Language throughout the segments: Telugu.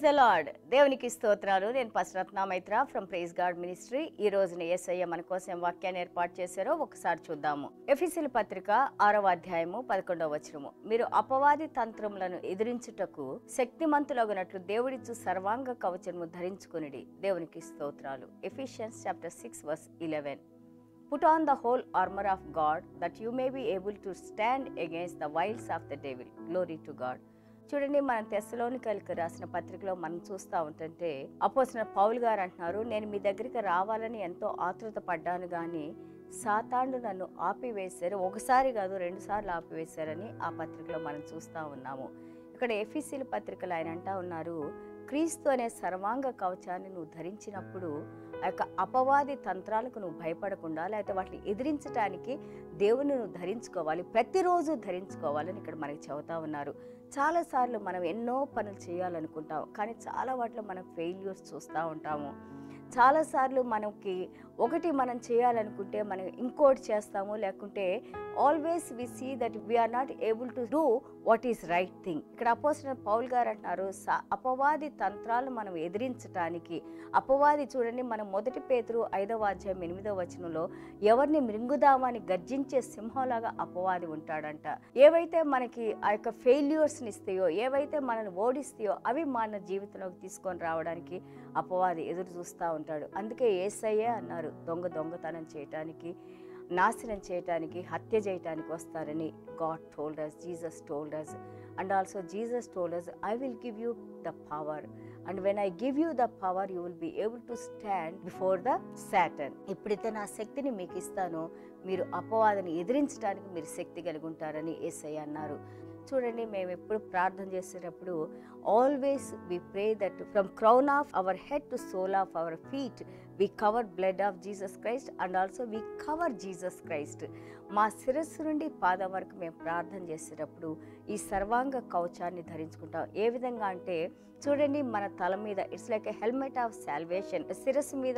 Praise the lord. దేవునికి స్తోత్రాలు. నేను పశ్రత్న మైత్ర ఫ్రమ్ ప్రైజ్ గాడ్ మినిస్ట్రీ. ఈ రోజున యేసయ్య మన కోసం వాక్యాన్ని ఏర్పాటు చేశారో ఒకసారి చూద్దాము. ఎఫెసీయుల పత్రిక 6వ అధ్యాయము 11వ వచనము. మీరు అపవాది తంత్రములను ఎదిరించుటకు శక్తిమంతులగునట్లు దేవుడిచ్చు సర్వాంగ కవచము ధరించుకొనిడి. దేవునికి స్తోత్రాలు. Ephesians chapter 6 verse 11. Put on the whole armor of God that you may be able to stand against the wiles of the devil. Glory to God. చూడండి, మనం తెస్సలోనికైలకు రాసిన పత్రికలో మనం చూస్తూ ఉంటుంటే అపోస్తలుడైన పౌలు గారు అంటున్నారు, నేను మీ దగ్గరికి రావాలని ఎంతో ఆతృత పడ్డాను, కానీ సాతానుడు నన్ను ఆపివేశారు. ఒకసారి కాదు, 2 సార్లు ఆపివేశారని ఆ పత్రికలో మనం చూస్తూ ఉన్నాము. ఇక్కడ ఎఫెసీయుల పత్రికలు ఆయన అంటా ఉన్నారు, క్రీస్తు అనే సర్వాంగ కవచాన్ని నువ్వు ధరించినప్పుడు ఆ యొక్క అపవాది తంత్రాలకు నువ్వు భయపడకుండా, లేకపోతే వాటిని ఎదిరించడానికి దేవుని నువ్వు ధరించుకోవాలి, ప్రతిరోజు ధరించుకోవాలని ఇక్కడ మనకి చెబుతా ఉన్నారు. చాలాసార్లు మనం ఎన్నో పనులు చేయాలనుకుంటాం, కానీ చాలా వాటిలో మనం ఫెయిల్యూర్స్ చూస్తూ ఉంటాము. చాలాసార్లు మనకి ఒకటి మనం చేయాలనుకుంటే మనం ఇంకోటి చేస్తాము, లేకుంటే always we see that we are not able to do what is right thing. ఇక్కడ అపోస్తలుడైన పౌలు గారు అంటున్నారు, అపవాది తంత్రాలు మనం ఎదిరించడానికి. అపవాది చూడండి, మనం 1 పేతురు 5వ అధ్యాయం 8వ వచనంలో ఎవరిని మృంగుదామని గర్జించే సింహంలాగా అపవాది ఉంటాడంట. ఏవైతే మనకి ఆ యొక్క ఫెయిల్యూర్స్ని ఇస్తాయో, ఏవైతే మనల్ని ఓడిస్తాయో అవి మన జీవితంలోకి తీసుకొని రావడానికి అపవాది ఎదురు చూస్తూ ఉంటాడు. అందుకే యేసయ్యే అన్నారు, దొంగతనం చేయటానికి, నాశనం చేయటానికి, హత్య చేయటానికి వస్తారని. God told us, Jesus told us, and also Jesus told us, I will give you the power, and when I give you the power you will be able to stand before the Satan. ఎప్పుడైతే నా శక్తిని మీకు ఇస్తానో మీరు అపవాదిని ఎదిరించడానికి మీరు శక్తి కలిగి ఉంటారని యేసయ్య అన్నారు. చూడండి, మేము ఎప్పుడు ప్రార్థన చేసేటప్పుడు always we pray that from crown of our head to sole of our feet we cover blood of Jesus Christ, and also we cover Jesus Christ. మా శిరస్సు నుండి పాదం వరకు మేము ప్రార్థన చేసేటప్పుడు ఈ సర్వాంగ కవచాన్ని ధరించుకుంటాం. ఏ విధంగా అంటే చూడండి, మన తల మీద it's like a helmet of salvation. శిరస్సు మీద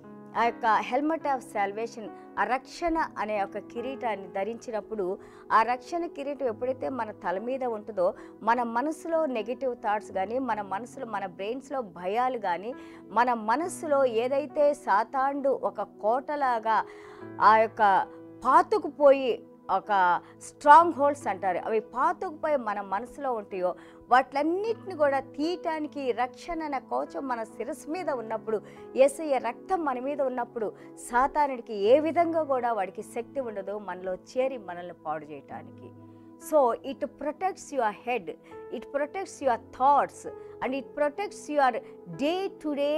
ఆ యొక్క హెల్మెట్ ఆఫ్ సాల్వేషన్, ఆ రక్షణ అనే ఒక కిరీటాన్ని ధరించినప్పుడు, ఆ రక్షణ కిరీటం ఎప్పుడైతే మన తల మీద ఉంటుందో మన మనసులో నెగిటివ్ థాట్స్ కానీ, మన మనసులో మన బ్రెయిన్స్లో భయాలు కానీ, మన మనసులో ఏదైతే సాతానుడు ఒక కోటలాగా ఆ యొక్క పాతుకుపోయి ఒక స్ట్రాంగ్ హోల్డ్స్ అంటారు, అవి పాతుకుపోయి మన మనసులో ఉంటాయో వాటిలన్నిటిని కూడా తీయటానికి రక్షణ అనే కవచం మన శిరస్సు మీద ఉన్నప్పుడు, యేసయ్య రక్తం మన మీద ఉన్నప్పుడు సాతానుడికి ఏ విధంగా కూడా వాడికి శక్తి ఉండదు మనలో చేరి మనల్ని పాడు చేయటానికి. So it protects your head, it protects your thoughts, and it protects your day to day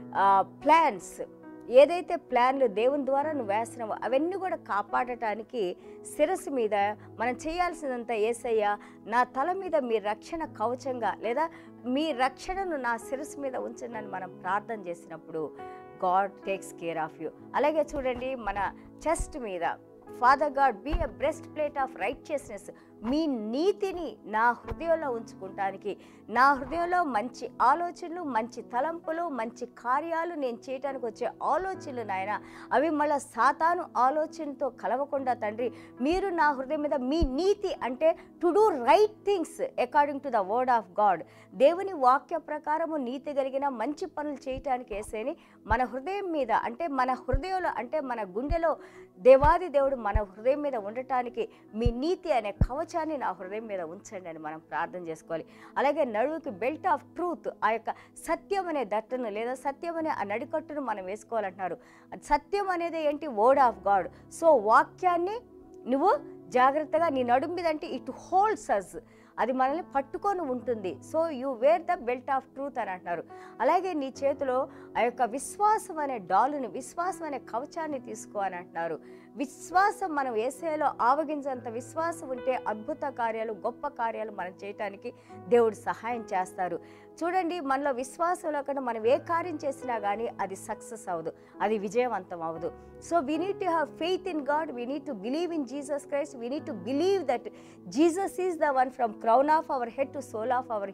plans. ఏదైతే ప్లాన్లు దేవుని ద్వారా నువ్వు వేస్తున్నావో అవన్నీ కూడా కాపాడటానికి శిరస్సు మీద మనం చేయాల్సిందంతా, యేసయ్య నా తల మీద మీ రక్షణ కవచంగా, లేదా మీ రక్షణను నా శిరస్సు మీద ఉంచండి అని మనం ప్రార్థన చేసినప్పుడు God takes care of you. అలాగే చూడండి, మన చెస్ట్ మీద Father God be a breastplate of righteousness, మీ నీతిని నా హృదయంలో ఉంచుకుంటానికి, నా హృదయంలో మంచి ఆలోచనలు, మంచి తలంపులు, మంచి కార్యాలు నేను చేయటానికి వచ్చే ఆలోచనలు నాయన, అవి మళ్ళీ సాతాను ఆలోచనతో కలవకుండా తండ్రి, మీరు నా హృదయం మీద మీ నీతి అంటే to do right things according to the word of God, దేవుని వాక్య ప్రకారము నీతి కలిగిన మంచి పనులు చేయటానికి వేసేని మన హృదయం మీద, అంటే మన హృదయంలో, అంటే మన గుండెలో దేవాది దేవుడు మన హృదయం మీద ఉండటానికి మీ నీతి అనే కవచాన్ని నా హృదయం మీద ఉంచండి అని మనం ప్రార్థన చేసుకోవాలి. అలాగే నడువుకి బెల్ట్ ఆఫ్ ట్రూత్, ఆ యొక్క సత్యం అనే దట్టను లేదా సత్యం అనే ఆ నడికట్టును మనం వేసుకోవాలంటున్నారు. సత్యం అనేది ఏంటి? Word of God. సో వాక్యాన్ని నువ్వు జాగ్రత్తగా నీ నడుము మీద, అంటే ఇట్ హోల్డ్స్ అస్, అది మనల్ని పట్టుకొని ఉంటుంది. So you wear the belt of truth అని అంటున్నారు. అలాగే నీ చేతిలో ఆ యొక్క విశ్వాసం అనే డాలుని, విశ్వాసం అనే కవచాన్ని తీసుకో అని అంటున్నారు. విశ్వాసం మనం యేసయ్యలో ఆవగించేంత విశ్వాసం ఉంటే అద్భుత కార్యాలు, గొప్ప కార్యాలు మనం చేయటానికి దేవుడు సహాయం చేస్తారు. చూడండి, మనలో విశ్వాసం లేకుండా మనం ఏ కార్యం చేసినా కానీ అది సక్సెస్ అవ్వదు, అది విజయవంతం అవ్వదు. So we need to have faith in God, we need to believe in Jesus Christ, we need to believe that Jesus is the one from crown of our head to sole of our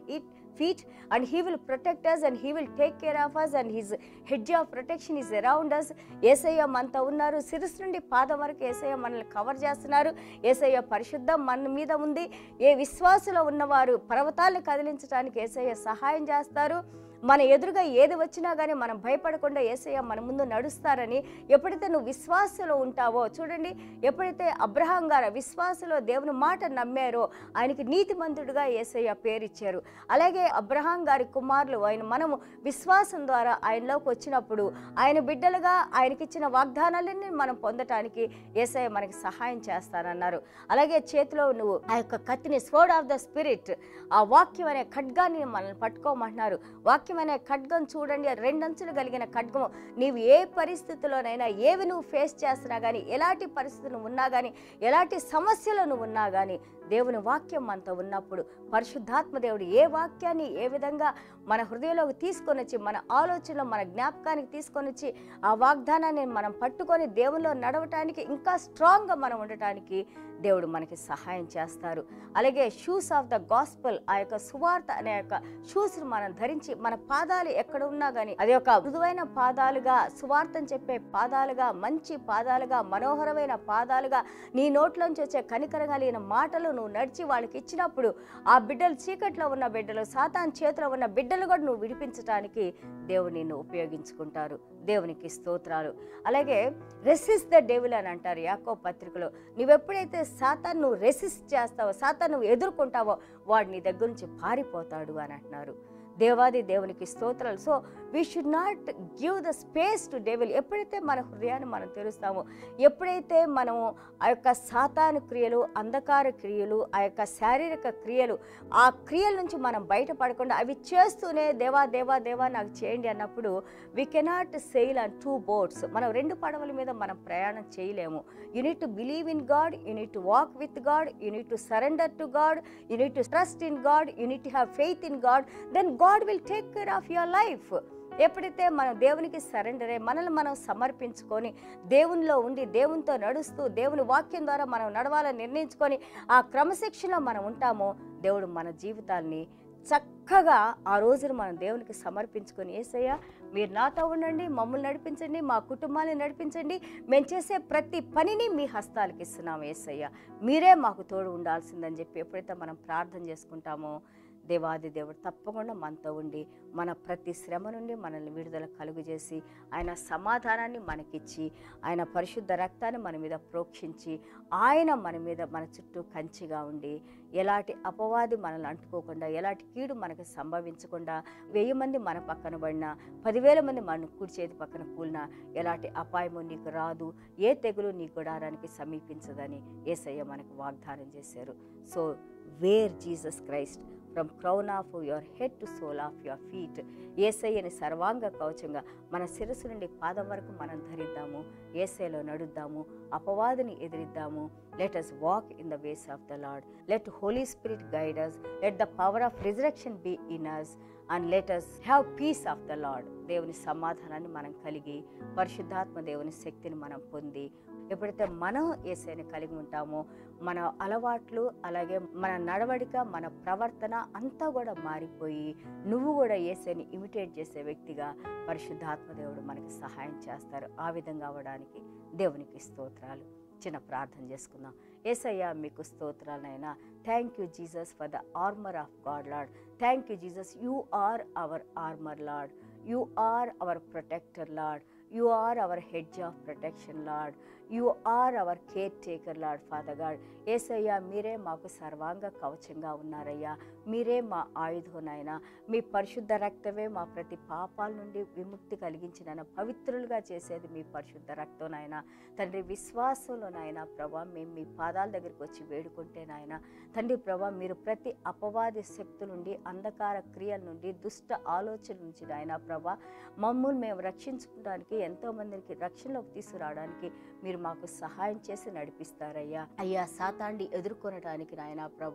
feet, and he will protect us and he will take care of us and his hedge of protection is around us. Yesayya మనతో ఉన్నారు. శిరస్సు నుండి పాదం వరకు యేసయ్య మనల్ని కవర్ చేస్తున్నారు. యేసయ్య పరిశుద్ధం మన మీద ఉంది. ఏ విశ్వాసంలో ఉన్నవారు పర్వతాలను కదిలించడానికి యేసయ్య సహాయం చేస్తారు. మన ఎదురుగా ఏది వచ్చినా కానీ మనం భయపడకుండా యేసయ్య మన ముందు నడుస్తారని ఎప్పుడైతే నువ్వు విశ్వాసంలో ఉంటావో, చూడండి, ఎప్పుడైతే అబ్రహాం గారు విశ్వాసంలో దేవుని మాట నమ్మారో ఆయనకి నీతిమంతుడిగా యేసయ్య పేరిచ్చారు. అలాగే అబ్రహాం గారి కుమారులు మనము విశ్వాసం ద్వారా ఆయనలోకి వచ్చినప్పుడు ఆయన బిడ్డలుగా ఆయనకిచ్చిన వాగ్దానాలన్నీ మనం పొందటానికి యేసయ్య మనకి సహాయం చేస్తానన్నారు. అలాగే చేతిలో నువ్వు ఆ యొక్క కత్తిని, స్వర్డ్ ఆఫ్ ద స్పిరిట్, ఆ వాక్యం అనే ఖడ్గాన్ని మనల్ని పట్టుకోమంటున్నారు. వాక్యం అనే ఖడ్గం చూడండి, రెండంచులు కలిగిన ఖడ్గము. నీవు ఏ పరిస్థితుల్లోనైనా, ఏవి నువ్వు ఫేస్ చేస్తున్నా కానీ, ఎలాంటి పరిస్థితులు ఉన్నా కానీ, ఎలాంటి సమస్యలు నువ్వు ఉన్నా కానీ, దేవుని వాక్యం మనతో ఉన్నప్పుడు పరిశుద్ధాత్మ దేవుడు ఏ వాక్యాన్ని ఏ విధంగా మన హృదయంలోకి తీసుకొని వచ్చి, మన ఆలోచనలో మన జ్ఞాపకానికి తీసుకొని వచ్చి ఆ వాగ్దానాన్ని మనం పట్టుకొని దేవునిలో నడవటానికి, ఇంకా స్ట్రాంగ్గా మనం ఉండటానికి దేవుడు మనకి సహాయం చేస్తారు. అలాగే షూస్ ఆఫ్ ద గాస్పల్, ఆ యొక్క సువార్త అనే యొక్క షూస్ని మనం ధరించి మన పాదాలు ఎక్కడ ఉన్నా కానీ అది ఒక మృదువైన పాదాలుగా, సువార్తను చెప్పే పాదాలుగా, మంచి పాదాలుగా, మనోహరమైన పాదాలుగా, నీ నోట్లోంచి వచ్చే కనికరం కలిగిన మాటలు నువ్వు నడిచి వాళ్ళకి ఇచ్చినప్పుడు ఆ బిడ్డలు, చీకట్లో ఉన్న బిడ్డలు, సాతాను చేతిలో ఉన్న బిడ్డలు కూడా నువ్వు విడిపించడానికి దేవుడు నిన్ను ఉపయోగించుకుంటారు. దేవునికి స్తోత్రాలు. అలాగే రెసిస్ట్ ద డెవిల్ అని అంటారు యాకోబు పత్రికలో. నువ్వెప్పుడైతే సాతాను నువ్వు రెసిస్ట్ చేస్తావో, సాతాను నువ్వు ఎదుర్కొంటావో, వాడు నీ దగ్గర నుంచి పారిపోతాడు అని అంటున్నారు. దేవాది దేవునికి స్తోత్రాలు. So we should not give the space to devil. ఎప్పుడైతే మన హృదయాన్ని మనం తెరుస్తామో, ఎప్పుడైతే మనము ఆ యొక్క సాతాను క్రియలు, అంధకార క్రియలు, ఆ యొక్క శారీరక క్రియలు, ఆ క్రియల నుంచి మనం బయటపడకుండా అవి చేస్తూనే దేవా దేవా దేవా నాకు చేయండి అన్నప్పుడు we cannot sail on 2 boats. మనం 2 పడవల మీద మనం ప్రయాణం చేయలేము. You need to believe in God, you need to walk with God, you need to surrender to God, you need to trust in God, you need to have faith in God, then God will take care of your life. ఎప్పుడైతే మనం దేవునికి సరెండర్ అయ్యి మనల్ని మనం సమర్పించుకొని దేవునిలో ఉండి దేవునితో నడుస్తూ దేవుని వాక్యం ద్వారా మనం నడవాలని నిర్ణయించుకొని ఆ క్రమశిక్షణలో మనం ఉంటామో, దేవుడు మన జీవితాల్ని చక్కగా ఆ రోజున మనం దేవునికి సమర్పించుకొని, యేసయ్య మీరు నాతో ఉండండి, మమ్మల్ని నడిపించండి, మా కుటుంబాన్ని నడిపించండి, మేము చేసే ప్రతి పనిని మీ హస్తాలకు ఇస్తున్నాము యేసయ్య, మీరే మాకు తోడు ఉండాల్సిందని చెప్పి ఎప్పుడైతే మనం ప్రార్థన చేసుకుంటామో, దేవాది దేవుడు తప్పకుండా మనతో ఉండి మన ప్రతి శ్రమ నుండి మనల్ని విడుదల కలుగజేసి ఆయన సమాధానాన్ని మనకిచ్చి ఆయన పరిశుద్ధ రక్తాన్ని మన మీద ప్రోక్షించి ఆయన మన మీద మన చుట్టూ కంచిగా ఉండి ఎలాంటి అపవాది మనల్ని అంటుకోకుండా, ఎలాంటి కీడు మనకు సంభవించకుండా, 1000 మంది మన పక్కన పడినా, 10,000 మంది మన కుడి చేతి పక్కన కూలినా ఎలాంటి అపాయము నీకు రాదు, ఏ తెగులు నీ గుడారానికి సమీపించదని యేసయ్య మనకు వాగ్దానం చేశారు. So where Jesus Christ from crown of your head to sole of your feet. యేసయ్యని సర్వాంగ కవచంగా మన శిరస్సు నుండి పాదం వరకు మనం ధరిద్దాము, యేసయ్యలో నడుద్దాము, అపవాదిని ఎదిరిద్దాము. Let us walk in the ways of the Lord. Let Holy Spirit guide us. Let the power of resurrection be in us. And let us have peace of the Lord. దేవుని సమాధానాన్ని మనం కలిగి పరిశుద్ధాత్మ దేవుని శక్తిని మనం పొంది ఎప్పుడైతే మనం యేసయ్యని కలిగి ఉంటామో, మన అలవాట్లు అలాగే మన నడవడిక, మన ప్రవర్తన అంతా కూడా మారిపోయి నువ్వు కూడా యేసయ్యని ఇమిటేట్ చేసే వ్యక్తిగా పరిశుద్ధాత్మ దేవుడు మనకి సహాయం చేస్తారు. ఆ విధంగా అవ్వడానికి దేవునికి స్తోత్రాలు. చిన్న ప్రార్థన చేసుకుందాం. యేసయ్య మీకు స్తోత్రాలైనా. Thank you Jesus for the armour of God Lord. Thank you Jesus, you are our armour Lord, you are our protector Lord, you are our hedge of protection Lord, you are our care taker Lord. Father God, Yesayya మీరే మాకు సర్వాంగ కవచంగా ఉన్నారయ్యా, మీరే మా ఆయుధోనైనా, మీ పరిశుద్ధ రక్తమే మా ప్రతి పాపాల నుండి విముక్తి కలిగించిన పవిత్రులుగా చేసేది మీ పరిశుద్ధ రక్తంనైనా. తండ్రి, విశ్వాసంలోనైనా ప్రభా మేము మీ పాదాల దగ్గరికి వచ్చి వేడుకుంటే నాయన తండ్రి ప్రభా, మీరు ప్రతి అపవాది శక్తుల నుండి, అంధకార క్రియల నుండి, దుష్ట ఆలోచన నుంచి నాయన ప్రభా మమ్మల్ని మేము రక్షించుకోవడానికి, ఎంతోమందికి రక్షణలోకి తీసుకురావడానికి మీరు మాకు సహాయం చేసి నడిపిస్తారయ్యా. అయ్యా, సాతాన్ని ఎదుర్కొనడానికి నాయన ప్రభా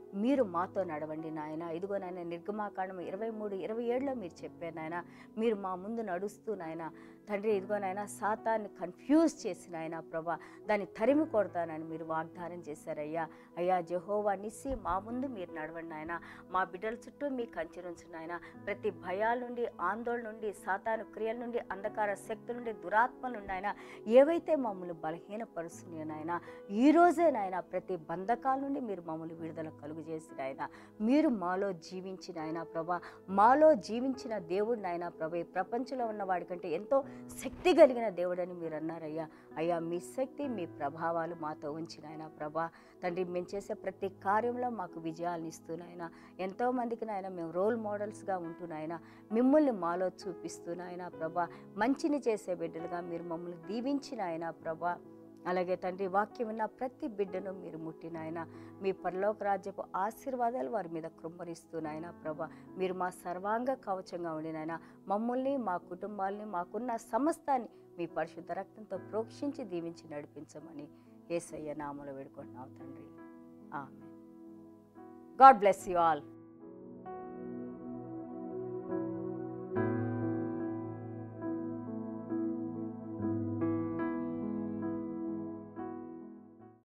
మీరు మాతో నడవండి నాయన. ఇదిగో నాయన నిర్గమాకాండం 23:27లో మీరు చెప్పారు నాయన, మీరు మా ముందు నడుస్తూ నాయన తండ్రి ఇదిగో నాయన సాతాన్ని కన్ఫ్యూజ్ చేసి నాయన ప్రభా దాన్ని తరిమి కొడతానని మీరు వాగ్దానం చేశారయ్యా. అయ్యా జెహోవా నిస్సి మా ముందు మీరు నడవండి నాయన. మా బిడ్డల చుట్టూ మీ కంచెనుంచు నాయన. ప్రతి భయాల నుండి, ఆందోళన నుండి, సాతాను క్రియల నుండి, అంధకార శక్తుల నుండి, దురాత్మల నుండి నాయన ఏవైతే మమ్మల్ని బలహీనపరుస్తున్నాయో నాయన ఈ రోజే నాయన ప్రతి బంధకాల నుండి మీరు మమ్మల్ని విడుదల కలుగు చేసి నాయన మీరు మాలో జీవించిన ఆయన ప్రభా, మాలో జీవించిన దేవుడు నాయన ప్రభా, ఈ ప్రపంచంలో ఉన్న వాడికంటే ఎంతో శక్తి కలిగిన దేవుడని మీరు అన్నారయ్యా. అయ్యా మీ శక్తి మీ ప్రభావాలు మాతో ఉంచిన ఆయన ప్రభా తండ్రి, మేము చేసే ప్రతి కార్యంలో మాకు విజయాలను ఇస్తున్నాయన. ఎంతోమందికి నాయన మేము రోల్ మోడల్స్గా ఉంటున్నాయన, మిమ్మల్ని మాలో చూపిస్తున్నాయన ప్రభా. మంచిని చేసే బిడ్డలుగా మీరు మమ్మల్ని దీవించిన ఆయన ప్రభా. అలాగే తండ్రి వాక్యం ఉన్న ప్రతి బిడ్డను మీరు ముట్టినాయన, మీ పరలోక రాజ్యపు ఆశీర్వాదాలు వారి మీద కృమ్మరిస్తున్నాయన ప్రభా. మీరు మా సర్వాంగ కవచంగా ఉండినాయన మమ్మల్ని, మా కుటుంబాలని, మాకున్న సమస్తాన్ని మీ పరిశుద్ధ రక్తంతో ప్రోక్షించి దీవించి నడిపించమని యేసయ్య నామములో వేడుకుంటున్నాం తండ్రి. Amen. God bless you all.